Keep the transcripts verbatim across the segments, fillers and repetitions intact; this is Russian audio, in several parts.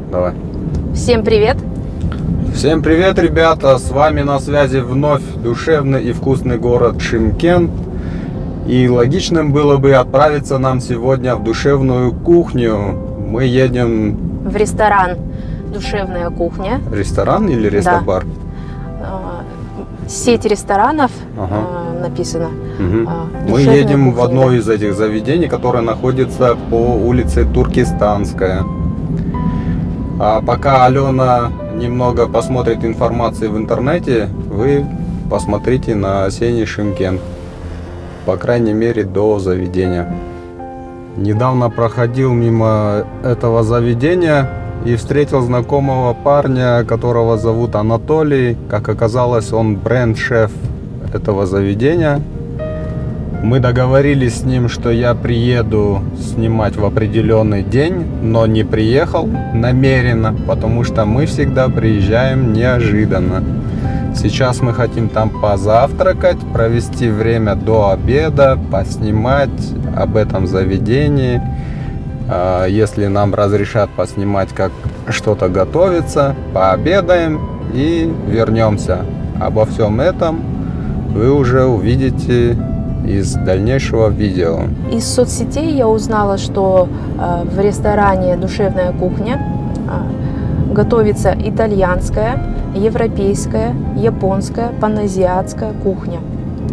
Давай. Всем привет! Всем привет, ребята! С вами на связи вновь душевный и вкусный город Шымкент. И логичным было бы отправиться нам сегодня в душевную кухню. Мы едем... В ресторан «Душевная кухня». Ресторан или рестобар? Да. Сеть ресторанов, ага. написано. Угу. Мы едем кухня, в одно да. из этих заведений, которое находится по улице Туркестанская. А пока Алена немного посмотрит информации в интернете, вы посмотрите на осенний Шымкент. По крайней мере, до заведения. Недавно проходил мимо этого заведения и встретил знакомого парня, которого зовут Анатолий. Как оказалось, он бренд-шеф этого заведения. Мы договорились с ним, что я приеду снимать в определенный день, но не приехал намеренно, потому что мы всегда приезжаем неожиданно. Сейчас мы хотим там позавтракать, провести время до обеда, поснимать об этом заведении. Если нам разрешат поснимать, как что-то готовится, пообедаем и вернемся. Обо всем этом вы уже увидите из дальнейшего видео. Из соцсетей я узнала, что э, в ресторане «Душевная кухня» э, готовится итальянская, европейская, японская, паназиатская кухня.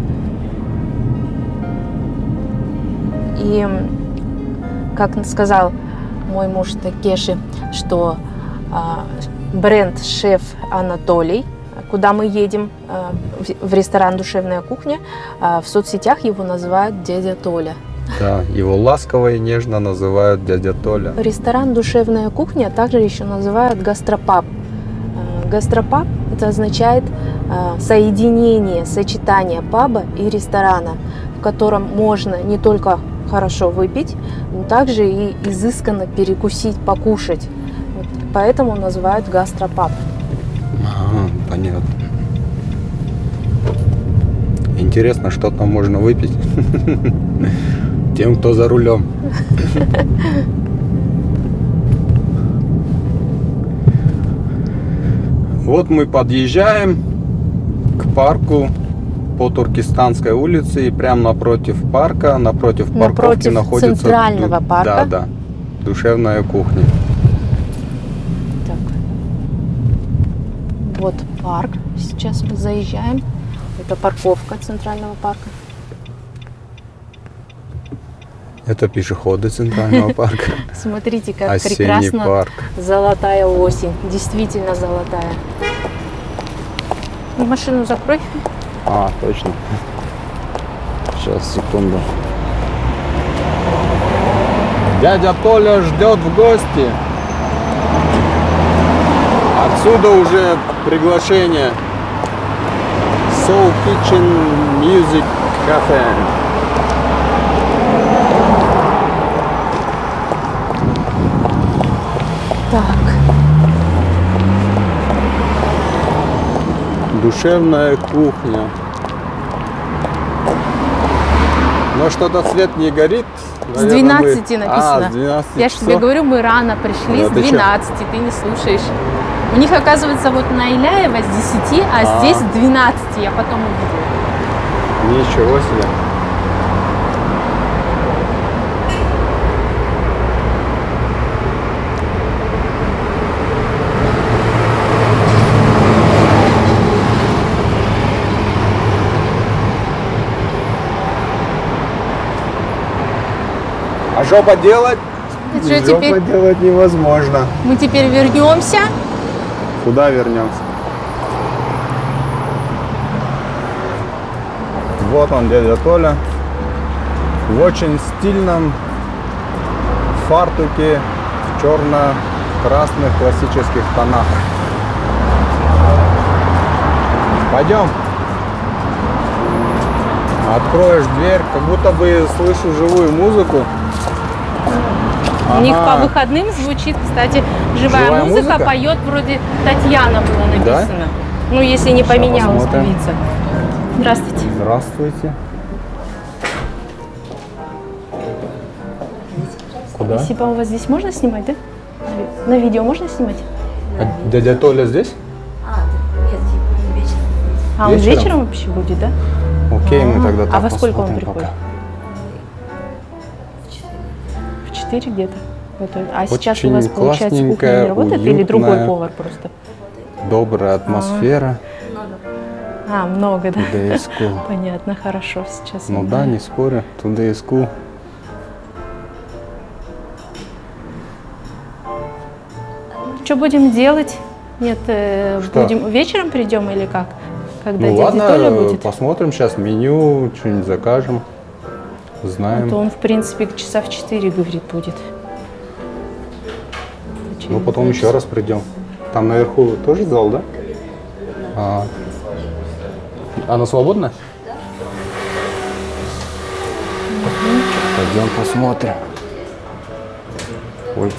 И, как сказал мой муж Такеши, что э, бренд-шеф Анатолий, куда мы едем, в ресторан «Душевная кухня», в соцсетях его называют дядя Толя. Да, его ласково и нежно называют дядя Толя. Ресторан «Душевная кухня» также еще называют гастропаб. Гастропаб – это означает соединение, сочетание паба и ресторана, в котором можно не только хорошо выпить, но также и изысканно перекусить, покушать. Вот, поэтому называют гастропаб. Ага, понятно. Интересно, что там можно выпить тем, кто за рулем. Вот мы подъезжаем к парку по Туркестанской улице, и прямо напротив парка, напротив парковки напротив находится центрального ду... парка. Да, да, душевная кухня. Вот парк. Сейчас мы заезжаем. Это парковка центрального парка. Это пешеходы центрального парка. Смотрите, как прекрасно. Золотая осень. Действительно золотая. Машину закрой. А, точно. Сейчас, секунду. Дядя Толя ждет в гости. Отсюда уже приглашение. Soul Kitchen Music Cafe. Так. Душевная кухня. Но что-то свет не горит. Наверное, с двенадцати мы... написано. А, с двенадцати Я же тебе говорю, мы рано пришли, да, с двенадцати, ты не слушаешь. У них, оказывается, вот на Иляева с десяти, а, а здесь с двенадцати, я потом увидела. Ничего себе. А жопа делать? Что, жопа теперь... делать невозможно. Мы теперь вернемся. Куда вернемся? Вот он, дядя Толя, в очень стильном фартуке в черно-красных классических тонах. Пойдем. Откроешь дверь, как будто бы слышу живую музыку. У них по выходным звучит, кстати, живая, живая музыка, музыка, поет вроде Татьяна было написано. Да? Ну, если не поменялась певица. Здравствуйте. Здравствуйте. Куда? Спасибо. У вас здесь можно снимать, да? На видео можно снимать? А дядя Толя здесь? А, да, нет, он вечером. А он Вечером? вечером вообще будет, да? Окей, мы тогда А так во сколько он посмотрим приходит? пока. В четыре. В четыре где-то. готовит. А Очень сейчас у вас, получается, кухня классненькая, не работает или другой уютная. повар просто? Добрая атмосфера. А, много, да? Today is cool. Понятно, хорошо сейчас. Ну да, не спорю. Today is cool. Что будем делать? Нет, э, Что? будем вечером придем или как? Когда Ну дядя ладно, Толя будет? посмотрим сейчас меню, что-нибудь закажем. Знаем. А то он, в принципе, часа в четыре, говорит, будет. Ну потом еще раз придем. Там наверху тоже зал, да? А. Она свободна? Пойдем посмотрим. Ой.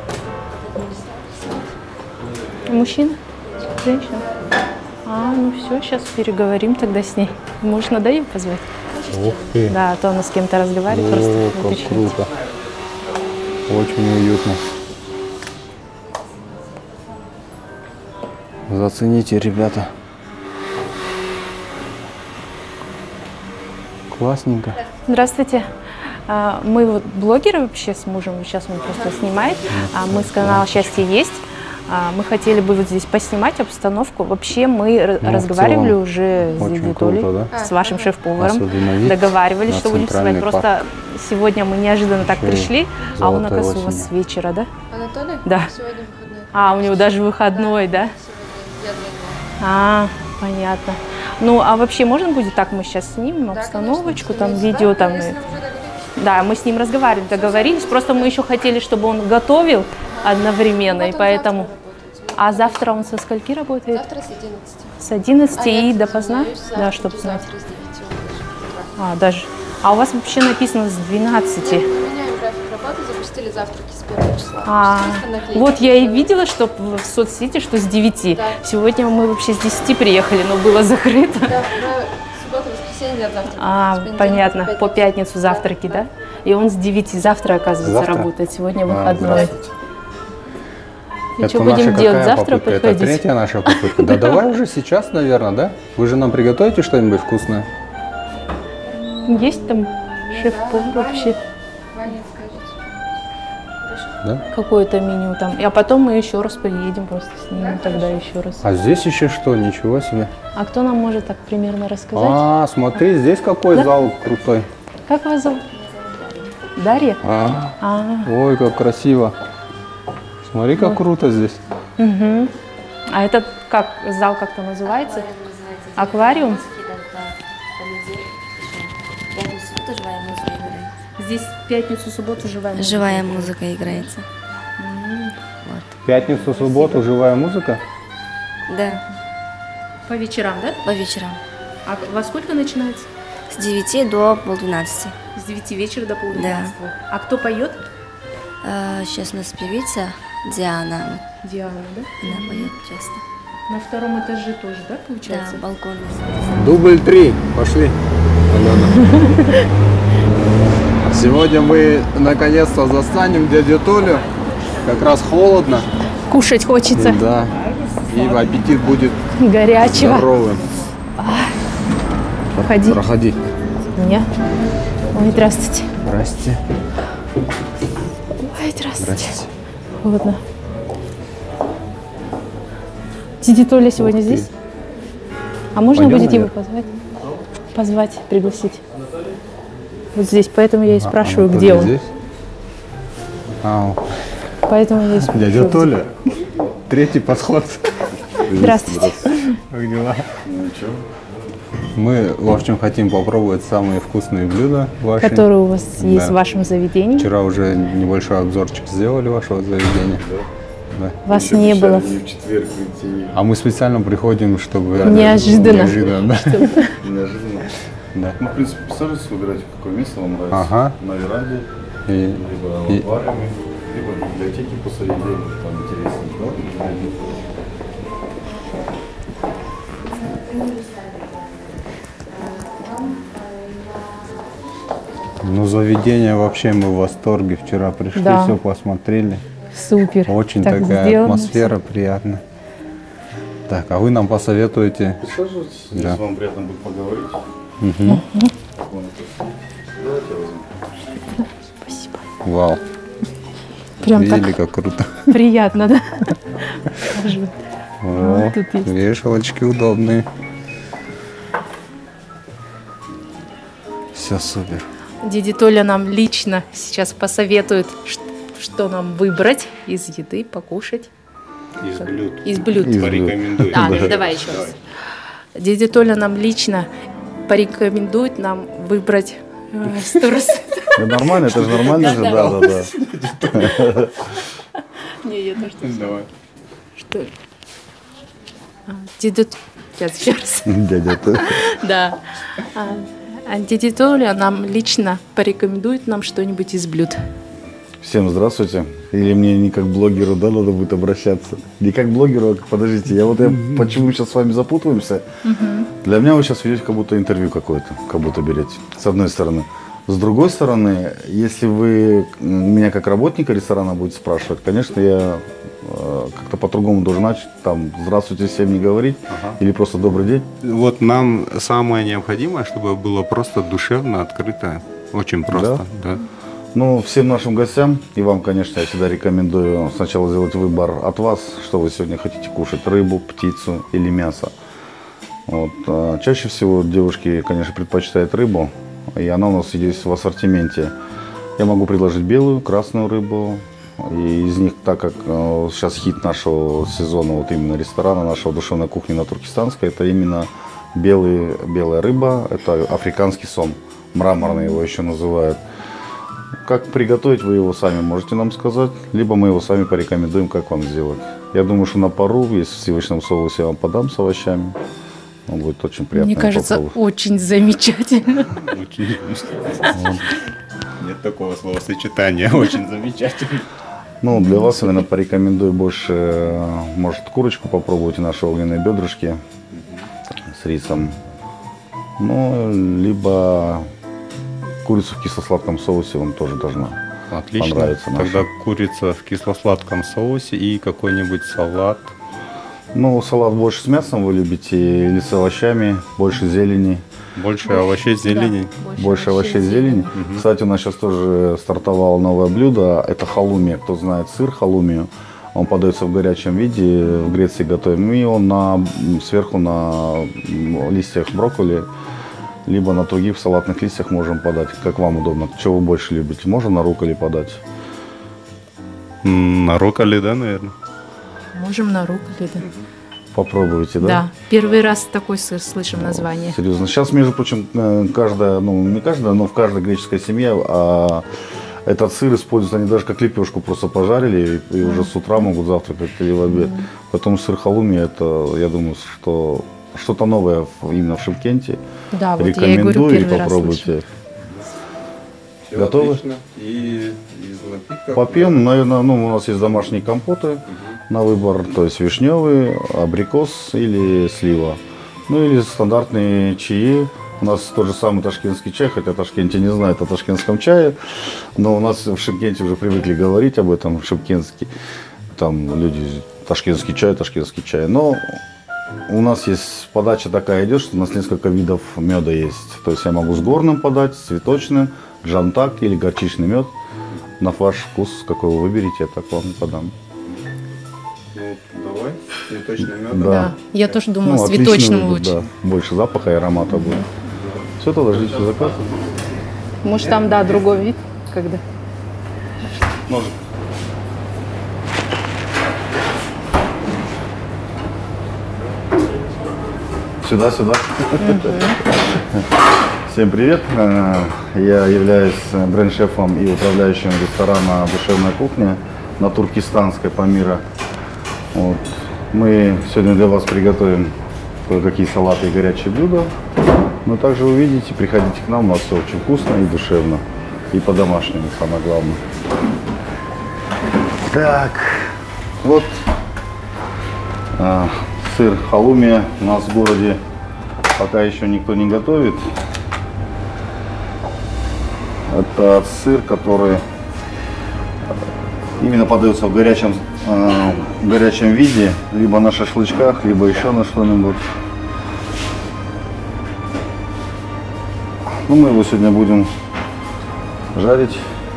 Мужчина? Женщина? А, ну все, сейчас переговорим тогда с ней. Может, надо ее позвать? Ух ты. Да, а то она с кем-то разговаривает, О, просто как уточнить. круто. Очень уютно. Зацените, ребята. Классненько. Здравствуйте. А, Мы вот блогеры вообще с мужем, сейчас он просто снимает. А Мы с канала «Счастье есть». А, Мы хотели бы вот здесь поснимать обстановку. Вообще мы р- Ну, в разговаривали целом уже с очень дядей круто, Толей, да? с вашим шеф-поваром. Особенно вид Договаривались, на что будем снимать. Центральный Просто сегодня мы неожиданно так Еще и пришли, а он, золотая оказывается, у вас с осень. вечера, да? Анатолий? Да. Сегодня выходной. А, у него даже выходной, да? Сегодня я звонила. А, понятно. Ну, а вообще можно будет так, мы сейчас снимем Да, обстановочку, конечно, там конечно. видео, Да, там. если и- уже договорились. Да, мы с ним разговаривали, договорились. Просто мы еще хотели, чтобы он готовил одновременно, Вот и он поэтому. завтра работает. А завтра он со скольки работает? Завтра с одиннадцати. С одиннадцати А, и нет, допоздна? извиняюсь, Да, завтра, чтобы знать. завтра с девяти он даже. А, даже. А у вас вообще написано с двенадцати. Нет, мы меняем график работы, запустили завтраки с первого числа. А, Чисто наклейки. вот я и видела, что в в соцсети, что с девяти. Да. Сегодня мы вообще с десяти приехали, но было закрыто. Да, на субботу, воскресенье нет завтрака. С А, понедельника понятно, по по пятницу. пятницу завтраки, да? И он с девяти завтра, оказывается, Завтра? работает. Сегодня А, выходной. здравствуйте. И Это что наша будем делать? какая Завтра попытка? Это приходить? третья наша попытка. Да давай уже сейчас, наверное, да? Вы же нам приготовите что-нибудь вкусное? Есть там шеф-повар вообще? Ваня, скажите. Да? Какое-то меню там. А потом мы еще раз приедем, просто снимем тогда еще раз. А здесь еще что? Ничего себе. А кто нам может так примерно рассказать? А, смотри, здесь какой Да? зал крутой. Как вас зовут? Дарья? А, А, ой, как красиво. Смотри, как круто здесь. угу. А этот как зал как-то называется? Аквариум? Здесь в пятницу, субботу живая музыка. Живая музыка играется. В пятницу, субботу живая музыка. Да, По вечерам, да? по вечерам. А во сколько начинается? С девяти до полдвенадцати. С девяти вечера до полдвенадцатого. А кто поет? А, сейчас у нас певица Диана. Диана, да? Она поет часто. На втором этаже тоже, да, Да, получается? балкон. Дубль три. Пошли. Алена. Сегодня мы наконец-то застанем дядю Толю. Как раз холодно. Кушать хочется. Да. И аппетит будет Горячего. здоровым. Входи. Проходи. Меня. Ой, здравствуйте. Здрасте. Ой, здравствуйте. Здрасте. Холодно. Дядя Толя сегодня Ух ты. здесь? А можно Пойдем будет его наверх? позвать? Позвать, пригласить. Вот здесь, поэтому я и спрашиваю, Анатолий где он. здесь? А, Поэтому я и спрашиваю. дядя Толя. Третий подход. Здравствуйте. Как дела? Мы, в общем, хотим попробовать самые вкусные блюда ваши. Которые у вас есть Да. в вашем заведении. Вчера уже небольшой обзорчик сделали вашего заведения. Да. Вас не было. Не в четверг прийти. А мы специально приходим, чтобы... Неожиданно. Неожиданно, да. Неожиданно. Да. Ну, в принципе, присаживайтесь, выбирайте, какое место вам нравится. Ага. На веранде, И, либо и- в аквариуме, либо в библиотеке посреди, там интереснее. Да? ну, заведение вообще мы в восторге. Вчера пришли, Да. все посмотрели. Супер. Очень Так такая сделано атмосфера приятная. Так, а вы нам посоветуете? Присаживайтесь, Да. если вам приятно будет поговорить. Угу. Вон это. Давайте я возьму. Спасибо. Вау, Прям видели, так как круто. приятно, да? Скажу. О, Вот тут есть. вешалочки удобные. Все супер. Дядя Толя нам лично сейчас посоветует, ш- что нам выбрать из еды, покушать. Из блюд. Из блюд. Из блюд. Порекомендую. А, ну давай еще раз. Дядя Толя нам лично порекомендует нам выбрать э, сторос. Да нормально, это же нормально же, да, да, да. Не, я тоже так Давай. что. А, Дядя Т- сейчас, еще раз. Дядя, ты. Да. А, а дядя Толя нам лично порекомендует нам что-нибудь из блюд. Всем здравствуйте. Или мне не как блогеру, да, надо будет обращаться. Не как блогеру, а как- подождите, я вот я, почему сейчас с вами запутываемся. Для меня вы сейчас ведете как будто интервью какое-то, как будто берете, с одной стороны. С другой стороны, если вы меня как работника ресторана будете спрашивать, конечно, я э, как-то по-другому должен начать, там, здравствуйте всем не говорить, или просто добрый день. Вот нам самое необходимое, чтобы было просто душевно, открыто. Очень просто. Да? Ну, всем нашим гостям и вам, конечно, я всегда рекомендую сначала сделать выбор от вас, что вы сегодня хотите кушать, рыбу, птицу или мясо. Вот. а Чаще всего девушки, конечно, предпочитают рыбу, и она у нас есть в ассортименте. Я могу предложить белую, красную рыбу, и из них, так как э, сейчас хит нашего сезона, вот именно ресторана, нашего душевной кухни на Туркестанской, это именно белый, белая рыба, это африканский сом, мраморный его еще называют. Как приготовить, вы его сами можете нам сказать, либо мы его сами порекомендуем, как вам сделать. Я думаю, что на пару, если в сливочном соусе я вам подам с овощами, он будет очень приятно. Мне кажется, попробовать. очень замечательно. Очень Нет такого словосочетания. Очень замечательно. Ну, для вас, наверное, порекомендую больше, э, может, курочку попробуйте, наши огненные бедрышки с рисом. Ну, либо курицу в кисло-сладком соусе вам тоже должна Отлично. понравиться. наша. Тогда курица в кисло-сладком соусе и какой-нибудь салат. Ну, салат больше с мясом вы любите или с овощами, больше зелени? Больше овощей, зелени. Больше овощей, зелени. Кстати, у нас сейчас тоже стартовало новое блюдо. Это халуми. Кто знает сыр халумию, он подается в горячем виде. В Греции готовим. И он на, сверху на листьях брокколи, либо на других салатных листьях можем подать. Как вам удобно. Что вы больше любите? Можно на рукколи подать? М, На рукколи, да, наверное? Можем на рукколи, да. Попробуйте, да? Да, первый раз такой сыр слышим название. Серьезно. Сейчас, между прочим, э, каждая, ну не каждая, но в каждой греческой семье а, этот сыр используется, они даже как лепешку просто пожарили и, и уже с утра могут завтракать или в обед. Поэтому сыр халуми, это, я думаю, что что-то новое в- именно в Шымкенте. Да, вот я и говорю, Рекомендую и первый раз слышу. попробуйте. Всё Готовы? отлично. И из напитков. Попьем, наверное, ну, у нас есть домашние компоты на выбор, то есть вишневый, абрикос или слива. Ну или стандартные чаи. У нас тот же самый ташкентский чай, хотя в Ташкенте не знают о ташкентском чае, но у нас в Шымкенте уже привыкли говорить об этом, шымкентский. Там люди, ташкентский чай, ташкентский чай. Но у нас есть подача такая идет, что у нас несколько видов меда есть. То есть я могу с горным подать, с цветочным, джантак или горчичный мед. На ваш вкус, какой вы выберете, я так вам подам. Ну, давай, цветочный мед. Да. Да, я тоже думала, Ну, с отличный цветочным выбор, лучше. да. Больше запаха и аромата будет. Все, тогда ждите заказ. Может, там, да, другой вид, когда. Ножик. Сюда, сюда. Всем привет. Э, Я являюсь бренд-шефом и управляющим ресторана «Душевная кухня» на Туркестанской, Памира. Вот. Мы сегодня для вас приготовим кое-какие салаты и горячие блюда. Но также увидите, приходите к нам, у нас все очень вкусно и душевно. И по-домашнему, самое главное. Так, вот а, сыр халуми у нас в городе пока еще никто не готовит. Это сыр, который именно подается в горячем, э, в горячем виде, либо на шашлычках, либо еще на что-нибудь. Ну, мы его сегодня будем жарить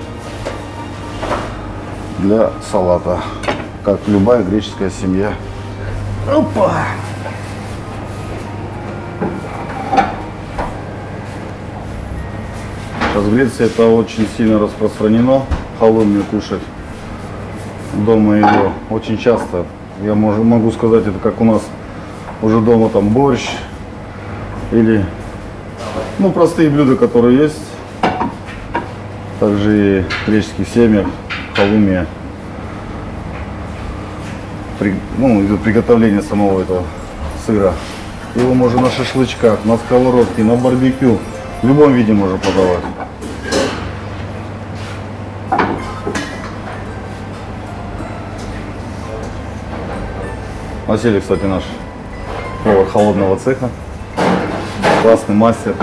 для салата, как любая греческая семья. Опа! Сейчас в Греции это очень сильно распространено, халумию кушать. Дома его очень часто. Я могу, могу сказать, это как у нас уже дома там борщ или ну, простые блюда, которые есть. Также и в греческих семьях халумия. При, ну, идет приготовление самого этого сыра. Его можно на шашлычках, на сковородке, на барбекю. В любом виде можно подавать. Василий, кстати, наш повар холодного цеха. Классный мастер.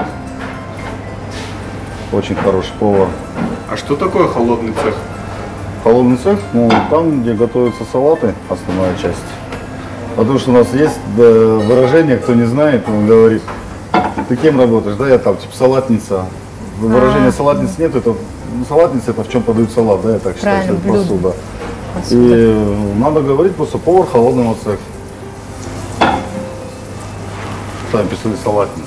Очень хороший повар. А что такое холодный цех? Холодный цех, ну, там, где готовятся салаты, основная часть. Потому что у нас есть да, выражение, кто не знает, он говорит, ты кем работаешь? Да, я там, типа, салатница. Выражения салатницы нет, это ну, салатница это в чем подают салат, да, я так считаю, что это посуда. И надо говорить просто повар холодного цеха. Там писали салатница.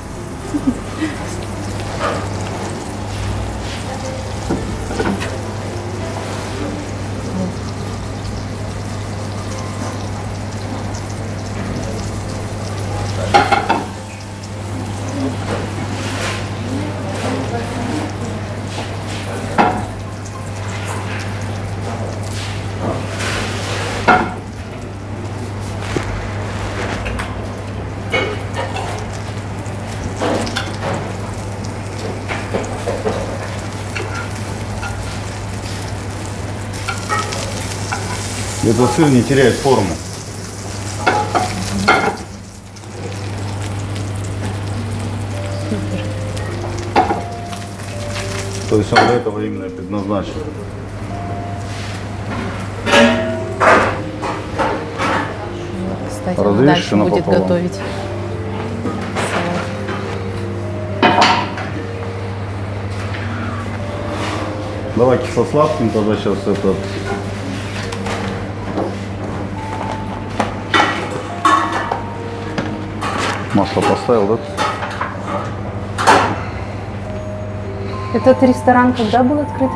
Этот сыр не теряет форму. То есть он для этого именно предназначен. Кстати, Разрежь дальше будет напополам. готовить салат. Давай кисло-сладким тогда сейчас этот. Масло поставил, да? Этот ресторан когда был открыт?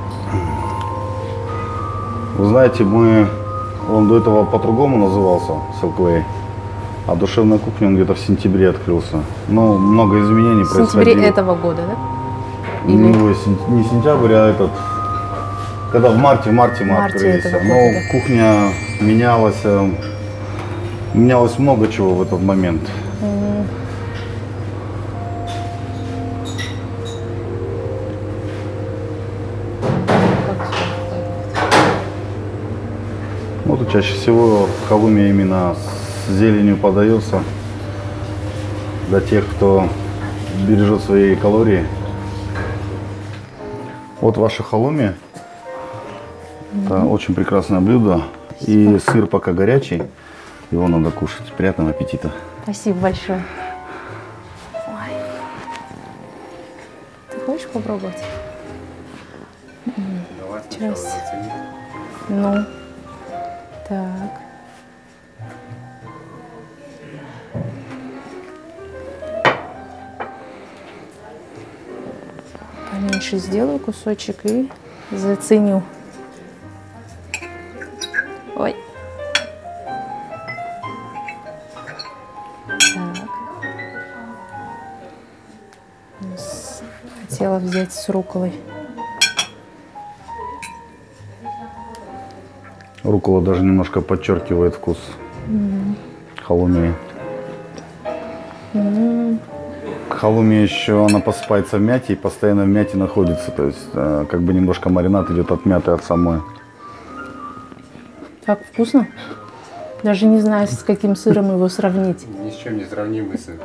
Вы знаете, мы, он до этого по-другому назывался, Silkway, а душевная кухня он где-то в сентябре открылся. Но много изменений В происходило. сентябре этого года, да? Или... Не, не сентябрь, а этот, когда в марте, в марте мы марте открылись. этого Но года, да. кухня менялась, э, менялось много чего в этот момент. М. Как всё? Вот и чаще всего халумия именно с зеленью подается для тех, кто бережет свои калории. Вот ваша халумия. Это очень прекрасное блюдо. И сыр пока горячий, его надо кушать. Приятного аппетита. Спасибо большое. Ой. Ты хочешь попробовать? Давай Сейчас. сначала зацени. Ну, так. Поменьше сделаю кусочек и заценю. Ой. Так. С- Хотела взять с рукколой. Руккола даже немножко подчеркивает вкус халумии. Халумия еще, она посыпается в мяте и постоянно в мяте находится. То есть, э, как бы немножко маринад идет от мяты, от самой. Так вкусно. Даже не знаю, с каким сыром его сравнить. Ни с чем не сравнимый сыр.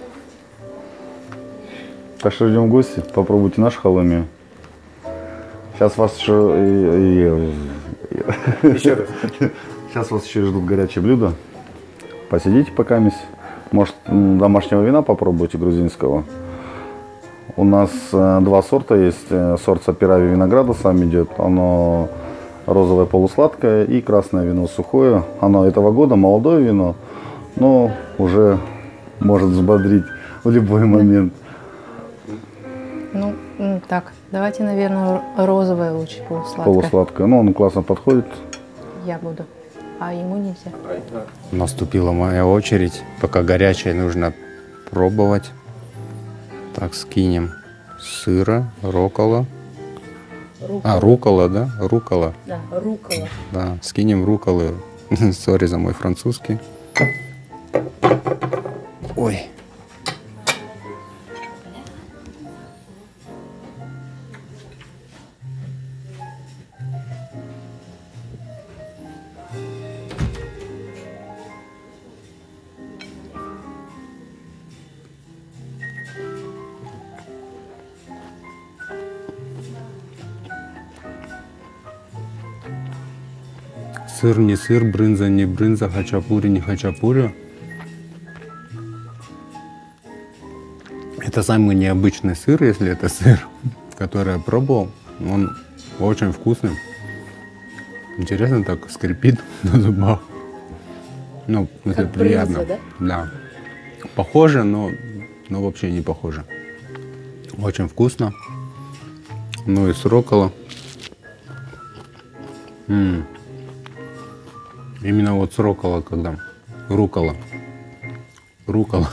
Так что ждем в гости, попробуйте нашу халумию. Сейчас вас еще... и- и- Еще раз. Сейчас вас еще ждут горячие блюда. Посидите пока мись. Может, м, домашнего вина попробуйте, грузинского. У нас э, два сорта есть. Э, Сорт Сапирави винограда сам идет. Оно розовое полусладкое и красное вино сухое. Оно этого года, молодое вино, но уже может взбодрить в любой момент. Ну, м, так, давайте, наверное, розовое лучше, полусладкое. Полусладкое. Ну, оно классно подходит. Я буду. А ему нельзя. Наступила моя очередь. Пока горячее, нужно пробовать. Так, скинем сыра, рукола. А, рукола, да? Рукола. Да, рукола. Да, скинем руколы. Сори за мой французский. Ой. Сыр не сыр, брынза не брынза, хачапури не хачапури. Это самый необычный сыр, если это сыр, который я пробовал. Он очень вкусный. Интересно, так скрипит на зубах. Ну, это Как приятно. брынза, Да? Похоже, но, но вообще не похоже. Очень вкусно. Ну и с руккола. М. Именно вот с руккола, когда руккола. Руккола.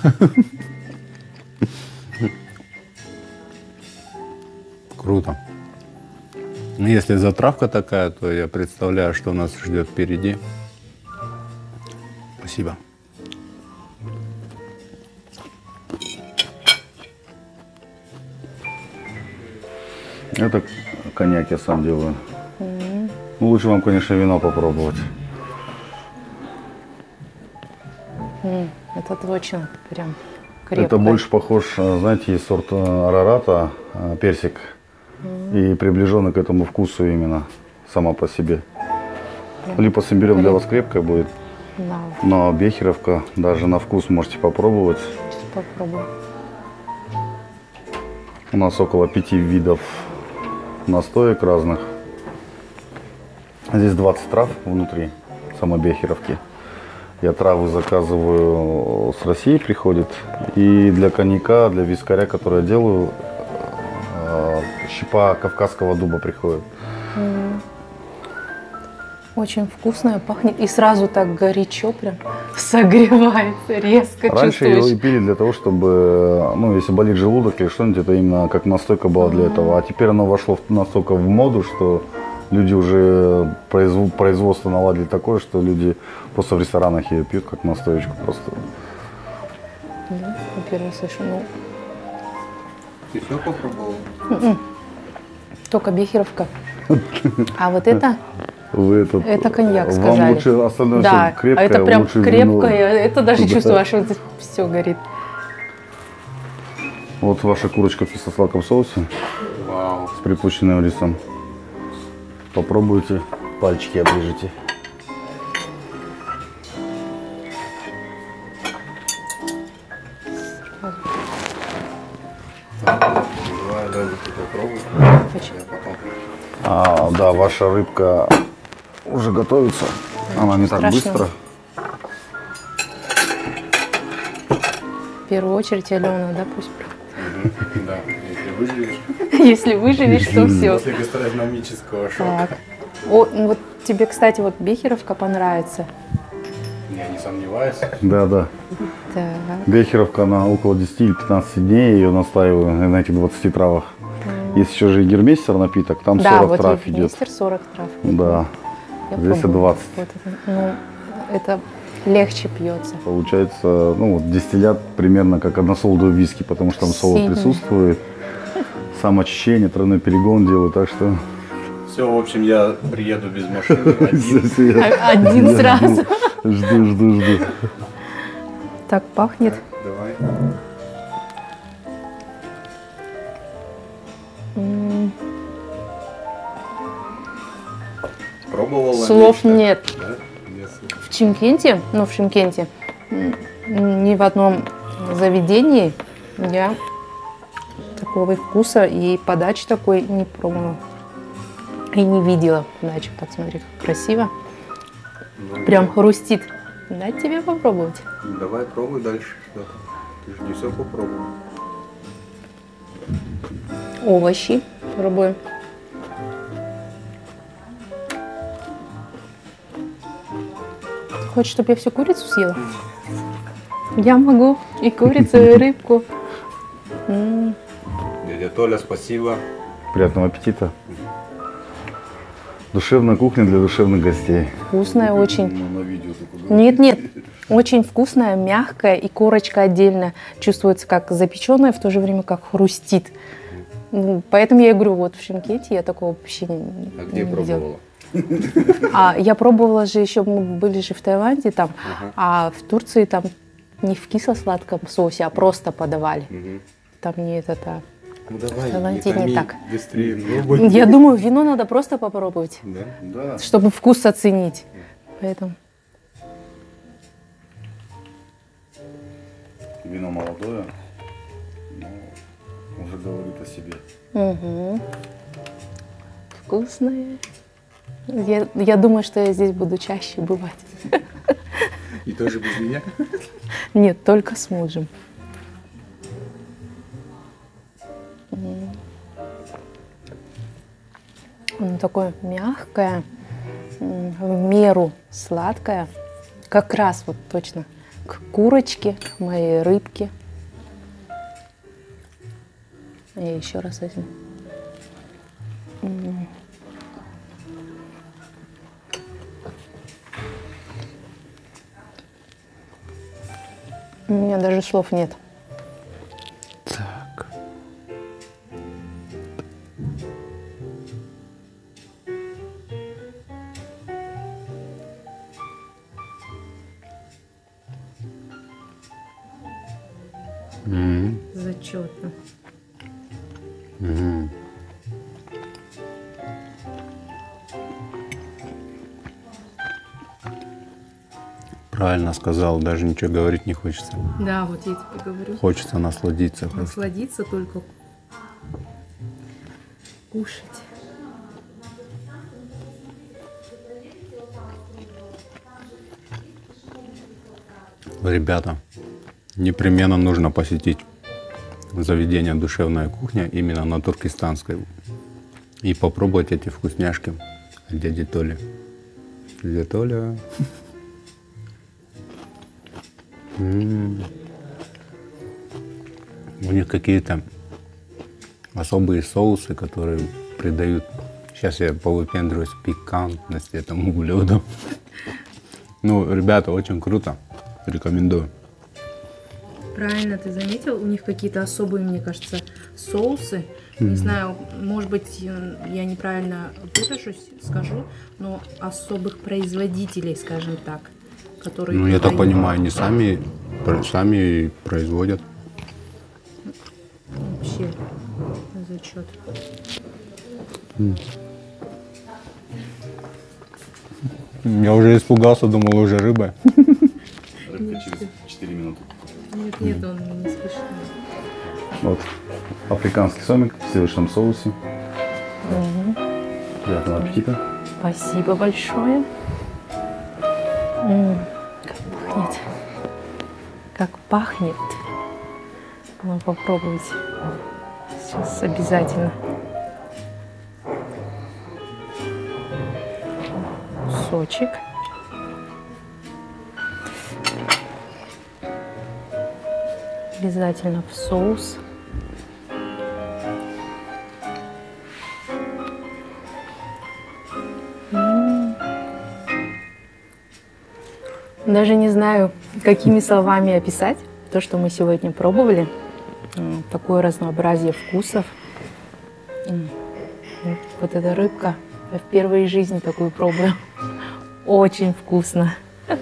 Круто. Если затравка такая, то я представляю, что нас ждет впереди. Спасибо. Это коньяк я сам делаю. Ну, лучше вам, конечно, вино попробовать. М, это точно прям крепкое. Это больше похож, э, знаете, есть сорт э, арарата, э, персик. И приближенный к этому вкусу именно, сама по себе. Липа Симбирен для вас крепкая будет, Да, но бехеровка даже на вкус можете попробовать. сейчас попробую. У нас около пяти видов настоек разных. Здесь двадцать трав внутри самой бехеровки. Я травы заказываю с России, приходят. И для коньяка, для вискаря, который я делаю, э, щепа кавказского дуба приходит. Очень вкусное, пахнет. И сразу так горячо прям согревается, резко Раньше ее и чувствуешь. пили для того, чтобы, ну, если болит желудок или что-нибудь, это именно как настойка была для этого. А теперь оно вошло в- настолько в моду, что люди уже производ- производство наладили такое, что люди просто в ресторанах ее пьют как настоечку просто. Да, во-первых, слышу, ну, Ты все попробовал? только бехеровка. А вот это, Вы этот, это коньяк, вам сказали. лучше остальное, Да, что крепкое, а это прям лучше вино. крепкое, это даже Да. чувствую, что все горит. Вот ваша курочка в кисло-сладком соусе Вау. с припущенным рисом. Попробуйте, пальчики оближите. Очень. А, да, ваша рыбка уже готовится. Она не так страшного. быстро. В первую очередь Алена, да, пусть. Да, если выживешь Если выживешь, то все. после гастрономического шока. Так. О, ну вот тебе, кстати, вот бехеровка понравится. Я не сомневаюсь. Да, да. Так. Бехеровка, она около десяти или пятнадцати дней, ее настаиваю на этих двадцати травах. Есть еще же егермейстер напиток, там Да, сорок вот трав идет. мистер сорок трав. Да, Я здесь и пробовала. двадцать. Вот это, ну, это легче пьется. Получается, ну, вот дистиллят примерно как односолодовый виски, потому что там солод Сильный. присутствует. Самоочищение, тройной перегон делаю, так что... Все, в общем, я приеду без машины один. А- Один сразу. Жду, жду, жду. Так пахнет. Давай. М, Слов отлично. нет. Да? Без слов. В Чимкенте, ну в Шымкенте, м, ни в одном заведении я такого вкуса и подачи такой не пробовала. И не видела подачу. Так, смотри, как красиво. Ну, Прям хрустит. Дать тебе попробовать. Давай пробуй дальше что-то. Ты же не все попробовал. Овощи пробуем. Хочешь, чтобы я всю курицу съела? Я могу и курицу, и рыбку. М, Дядя Толя, спасибо. Приятного аппетита. Душевная кухня для душевных гостей. Вкусная очень. Ну, на видео только говорю. Нет, нет, очень вкусная, мягкая, и корочка отдельно чувствуется как запеченная, в то же время как хрустит. Ну, поэтому я и говорю, вот в Шымкенте я такого вообще не, А где не видела. пробовала? А я пробовала же еще, мы были же в Таиланде там, Ага. а в Турции там не в кисло-сладком соусе, а просто подавали. Мгм. Там не это, а... Ну давай, Таиланде не томи, так. быстрее пробуй. Я думаю, вино надо просто попробовать, Да? Да. чтобы вкус оценить. Поэтому Вино молодое, но уже говорит о себе. Угу. Вкусное. Я, я думаю, что я здесь буду чаще бывать. И тоже без меня? Нет, только с мужем. М. Оно такое мягкое, м, в меру сладкое. Как раз вот точно к курочке, к моей рыбке. Я еще раз возьму. М. У меня даже слов нет. Так. М, Зачетно. м. Правильно сказал, даже ничего говорить не хочется. Да, вот я тебе говорю. Хочется насладиться просто. Насладиться только кушать. Ребята, непременно нужно посетить заведение «Душевная кухня» именно на Туркестанской и попробовать эти вкусняшки от дяди Толи. Дядя Толя. М. У них какие-то особые соусы, которые придают, сейчас я повыпендриваюсь, пикантности этому блюду. Ну, ребята, очень круто. Рекомендую. Правильно ты заметил, у них какие-то особые, мне кажется, соусы. Не знаю, может быть, я неправильно выражусь, скажу, но особых производителей, скажем так, которые... Ну, я так продают. понимаю, они сами, про- сами производят. Вообще, зачет. Я уже испугался, думал, уже рыба. Рыбка через четыре минуты. Нет, нет, он не спешит. Вот. Африканский сомик в сливочном соусе. Приятного аппетита. Спасибо большое. М, как пахнет. Как пахнет. Надо попробовать. Сейчас обязательно. Сочек. Обязательно в соус. М. Даже не знаю, какими словами описать то, что мы сегодня пробовали. М, Такое разнообразие вкусов. М, Вот эта рыбка. Я впервые в жизни такую пробую. Очень вкусно.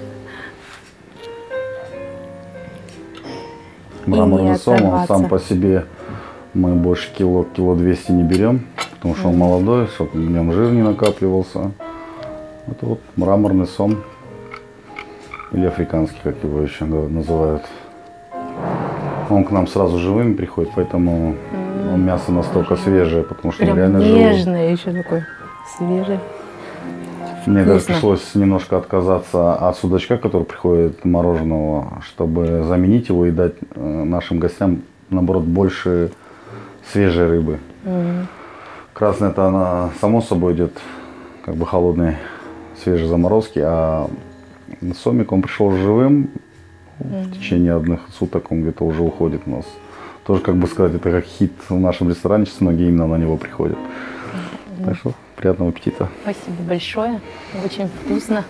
Мраморный не сом, он оторваться. сам по себе мы больше кило, кило двести не берем, потому что он молодой, чтобы в нем жир не накапливался. Это вот мраморный сом. Или африканский, как его еще называют. Он к нам сразу живыми приходит, поэтому mm. он мясо настолько свежее, потому что прям он реально нежное, еще такой свежий. Мне даже пришлось немножко отказаться от судачка, который приходит мороженого, чтобы заменить его и дать нашим гостям, наоборот, больше свежей рыбы. Mm. Красная это она само собой идет как бы холодной, свежей заморозки, а сомик он пришел живым. Mm-hmm. В течение одних суток он где-то уже уходит у нас. Тоже, как бы сказать, это как хит в нашем ресторане, сейчас многие именно на него приходят. Mm-hmm. Так что приятного аппетита. Спасибо большое, очень вкусно.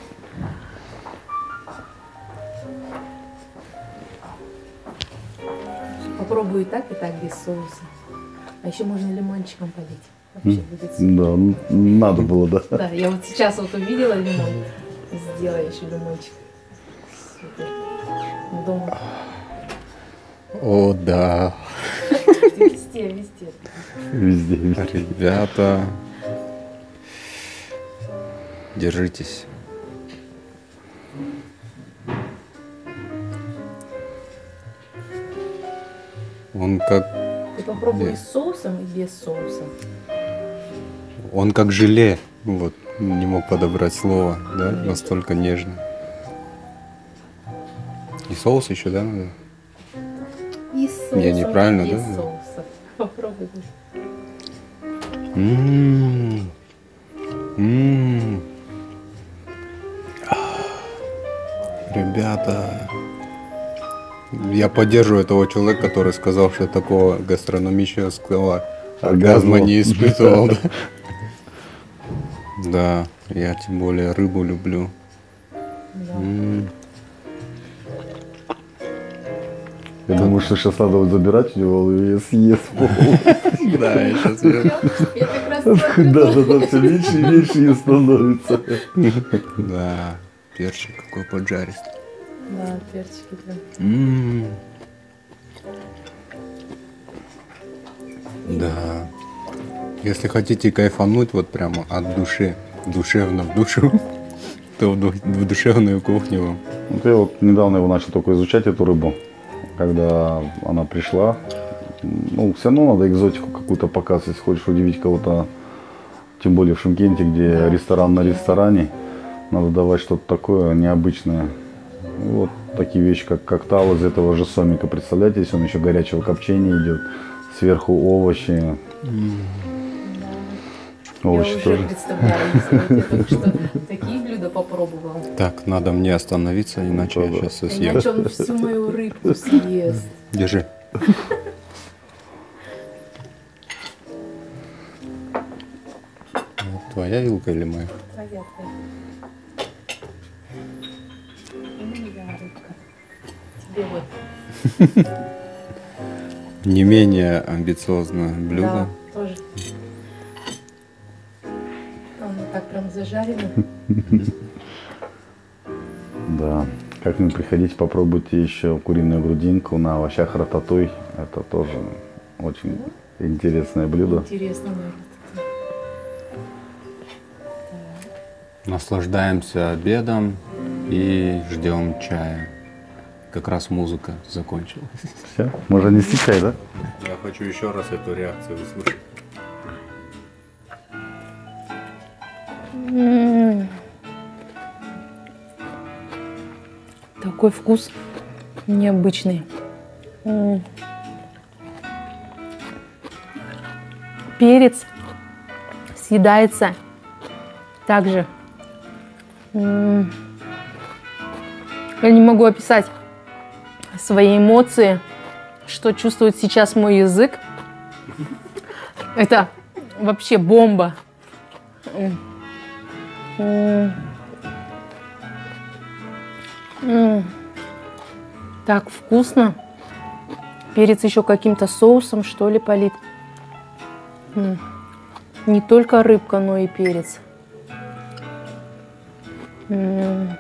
Попробую и так, и так без соуса. А еще можно лимончиком полить. Вообще будет супер. Да, надо было, да. Да, я вот сейчас вот увидела лимон, сделаю еще лимончик. Супер. Дома. О, да. Везде, везде. Везде, везде. Ребята, держитесь. Он как... Ты попробуй с соусом и без соуса. Он как желе. Вот, не мог подобрать слово, да? Настолько нежно. И соус еще, да, надо? И с соусом, Я неправильно, и без да? соуса. Попробуй. М-м-м. М-м. Ребята, я поддерживаю этого человека, который сказал, что такого гастрономического оргазма не испытывал. Да? Да, я тем более рыбу люблю. Да. М-м. Я думаю, что сейчас надо вот забирать у него и съест. Да, я сейчас... Я как раз Да, да, да, все меньше и меньше и становится. Да, перчик какой поджаристый. Да, перчики прям. М. Да. Если хотите кайфануть вот прямо от души, душевно в душу, то в, ду- в душевную кухню. Вот я вот недавно его начал только изучать, эту рыбу. Когда она пришла, ну, все равно надо экзотику какую-то показывать, если хочешь удивить кого-то, тем более в Шымкенте, где Да. ресторан на ресторане, надо давать что-то такое необычное. Вот такие вещи, как коктейль из этого же сомика, представляете, если он еще горячего копчения идет, сверху овощи. Овощи Я уже тоже. представляю, если я только что такие блюда попробовала. Так, надо мне остановиться, иначе я сейчас все съем. Иначе он всю мою рыбку съест. Держи. Вот твоя вилка или моя? Твоя, твоя. Моя рыбка. Тебе вот. Не менее амбициозное блюдо. Да, тоже. Оно так прям зажарено. Да. Как-нибудь приходите, попробуйте еще куриную грудинку на овощах рататуй. Это тоже очень интересное блюдо. Интересно, наверное. Наслаждаемся обедом и ждем чая. Как раз музыка закончилась. Все, можно нести чай, да? Я хочу еще раз эту реакцию услышать. М. Такой вкус необычный. М. Перец съедается также. М. Я не могу описать свои эмоции, что чувствует сейчас мой язык. Это вообще бомба. М. М. М. Так вкусно. Перец еще каким-то соусом, что ли, полит. М. Не только рыбка, но и перец. М.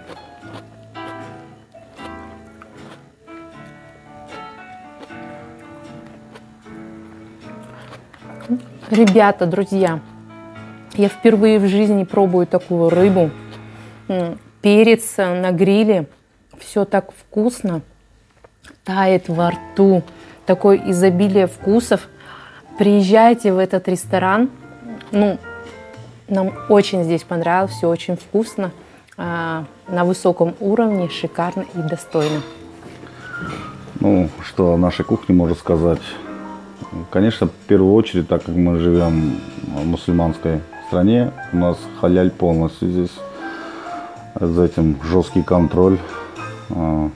Ребята, друзья, я впервые в жизни пробую такую рыбу. м, перец на гриле. Все так вкусно, тает во рту. Такое изобилие вкусов. Приезжайте в этот ресторан. Ну, нам очень здесь понравилось, все очень вкусно, а, на высоком уровне, шикарно и достойно. Ну, что о нашей кухне можно сказать? Конечно, в первую очередь, так как мы живем в мусульманской стране, у нас халяль полностью здесь. За этим жесткий контроль. У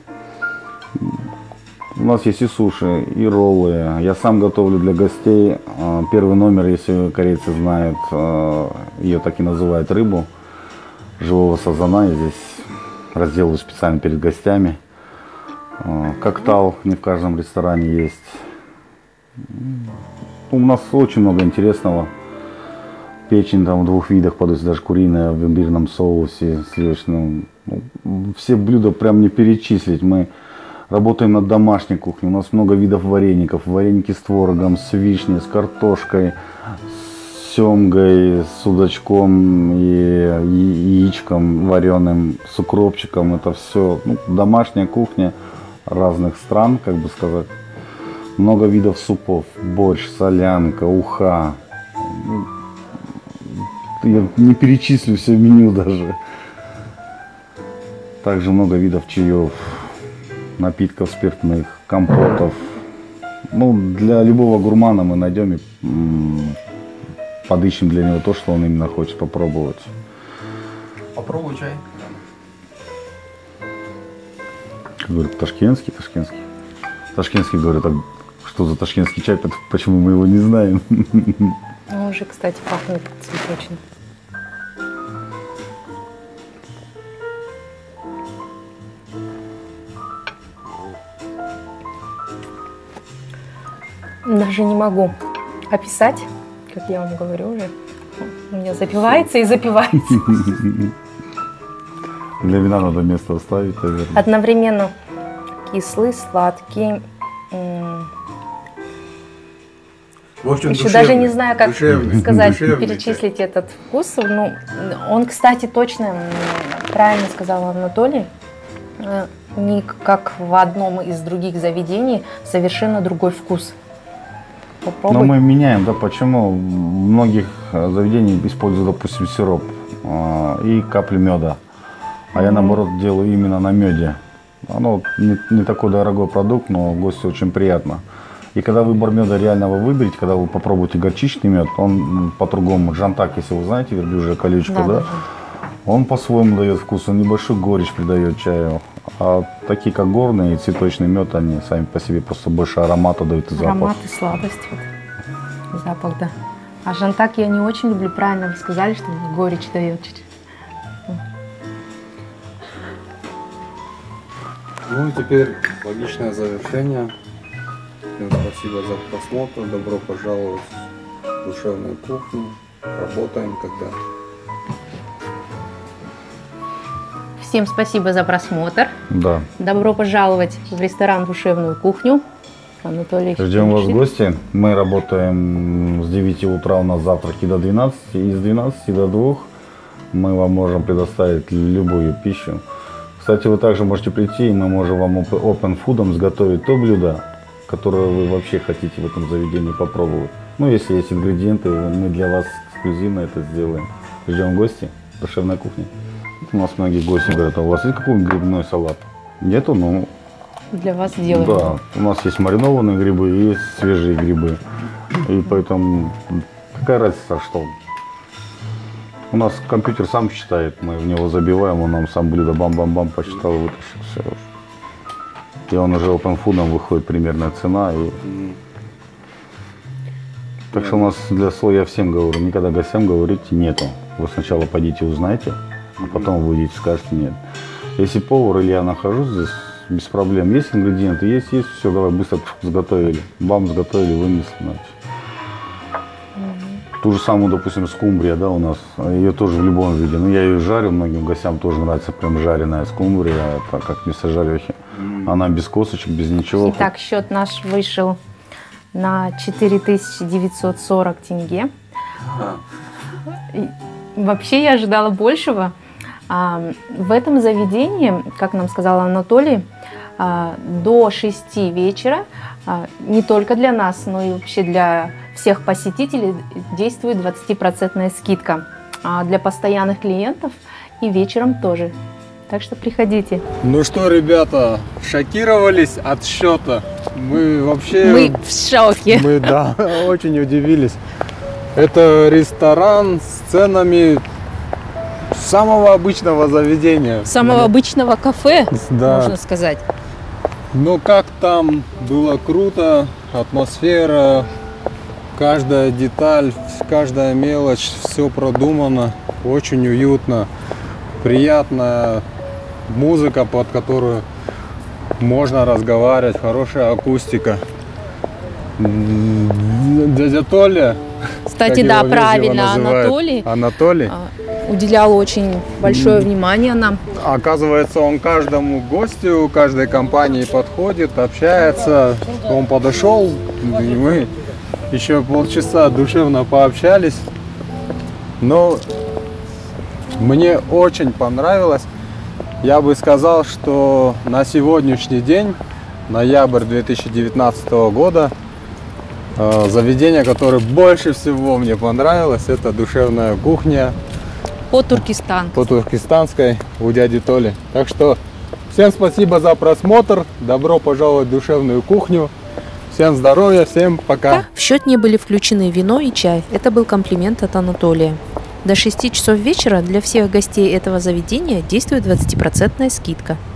нас есть и суши, и роллы. Я сам готовлю для гостей. Первый номер, если корейцы знают, ее так и называют, рыбу. Живого сазана я здесь разделываю специально перед гостями. Коктал не в каждом ресторане есть. У нас очень много интересного. Печень там в двух видах подается, даже куриная в имбирном соусе, сливочном. Все блюда прям не перечислить. Мы работаем над домашней кухней. У нас много видов вареников. Вареники с творогом, с вишней, с картошкой, с семгой, с судачком и яичком вареным, с укропчиком. Это все ну, домашняя кухня разных стран, как бы сказать. Много видов супов. Борщ, солянка, уха. Я не перечислю все меню даже. Также много видов чаев, напитков спиртных, компотов. Ну, для любого гурмана мы найдем и подыщем для него то, что он именно хочет попробовать. Попробуй чай. Как говорят, ташкентский, ташкентский. Ташкентский говорят, а что за ташкентский чай, почему мы его не знаем? Он уже, кстати, пахнет цветочным. Даже не могу описать, как я вам говорю уже. У меня запивается и запивается. Для вина надо место оставить, наверное. Одновременно кислый, сладкий. м, В общем, Еще душевный, даже не знаю, как душевный, сказать, душевный перечислить этот вкус. Ну, он, кстати, точно, м, правильно сказал Анатолий, э, не как в одном из других заведений, совершенно другой вкус. Попробуй. Но мы меняем, да, почему? В многих э, заведениях используют, допустим, сироп э, и капли меда. А я, наоборот, делаю именно на меде. Оно не, не такой дорогой продукт, но гостю очень приятно. И когда выбор меда реально вы выберете, когда вы попробуете горчичный мед, он по-другому, джантак, если вы знаете, верблюжья колючка, да, Да, да. он по-своему дает вкус, он небольшую горечь придает чаю. А такие как горный и цветочный мед, они сами по себе просто больше аромата дают и запах. Аромат и сладость. Вот. Запах, да. А жантак я не очень люблю. Правильно вы сказали, что горечь дает чуть-чуть. Ну и теперь логичное завершение. Всем спасибо за просмотр. Добро пожаловать в душевную кухню. Работаем когда. Всем спасибо за просмотр. Да. Добро пожаловать в ресторан «Душевную кухню». Анатолий, Ждем вас в пришли. гости. Мы работаем с девяти утра, у нас завтраки до двенадцати, и с двенадцати до двух мы вам можем предоставить любую пищу. Кстати, вы также можете прийти, и мы можем вам open food'ом сготовить то блюдо, которое вы вообще хотите в этом заведении попробовать. Ну, если есть ингредиенты, мы для вас эксклюзивно это сделаем. Ждем в гости. Душевная кухня. У нас многие гости говорят, а у вас есть какой-нибудь грибной салат? Нету, ну... Для вас делаем. Да, у нас есть маринованные грибы и есть свежие грибы. И поэтому какая разница, что? У нас компьютер сам считает, мы в него забиваем, он нам сам блюдо бам-бам-бам посчитал, вытащил все. И он уже open food'ом выходит примерная цена. И... Так что у нас для слоя, я всем говорю, никогда гостям говорите нету. Вы сначала пойдите узнайте, а потом выйдете, скажете нет. Если повар или я нахожусь здесь, без проблем. Есть ингредиенты, есть, есть, все, давай быстро сготовили. Бам, сготовили, вынесли. Значит. Ту же самую, допустим, скумбрия, да, у нас, ее тоже в любом виде. Ну, я ее жарю, многим гостям тоже нравится прям жареная скумбрия, это как мясожарехи. Она без косточек, без ничего. Итак, счет наш вышел на четыре тысячи девятьсот сорок тенге. И вообще я ожидала большего. А, В этом заведении, как нам сказал Анатолий, а, до шести вечера а, не только для нас, но и вообще для всех посетителей действует двадцатипроцентная скидка. А для постоянных клиентов и вечером тоже. Так что приходите. Ну что, ребята, шокировались от счета? Мы вообще... Мы в шоке. Мы, да, очень удивились. Это ресторан с ценами самого обычного заведения. Самого обычного кафе, Да. можно сказать. Но как там было круто, атмосфера, каждая деталь, каждая мелочь, все продумано, очень уютно, приятная музыка, под которую можно разговаривать, хорошая акустика. Дядя Толя, Кстати, как да, его вежливо правильно, называют, Анатолий Анатолий. а, уделял очень большое внимание нам. Оказывается, он каждому гостю, каждой компании подходит, общается. Он подошел, и мы еще полчаса душевно пообщались. Но мне очень понравилось. Я бы сказал, что на сегодняшний день, ноябрь две тысячи девятнадцатого года, э, заведение, которое больше всего мне понравилось, это душевная кухня По-туркестан. по-туркестанской у дяди Толи. Так что всем спасибо за просмотр. Добро пожаловать в душевную кухню. Всем здоровья, всем пока. В счет не были включены вино и чай. Это был комплимент от Анатолия. До шести часов вечера для всех гостей этого заведения действует двадцатипроцентная скидка.